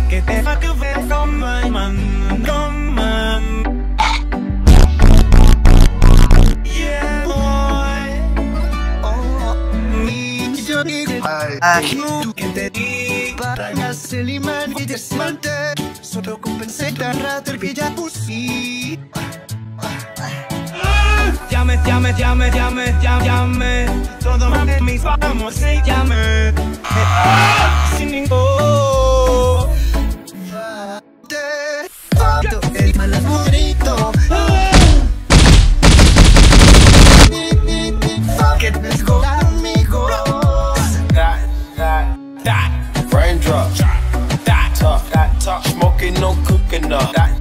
que te va que ver from my man, from man. Yeah, boy. Oh, mi yo digo, tú que te di para hacer imán y desmante. Solo compensé tan rato el pilla pussy. Llame. Todo mame, mis vamos se llame. Sin ningún. El mal es bonito. Que te go conmigo. Raindrop, that top, smoking, no cooking up.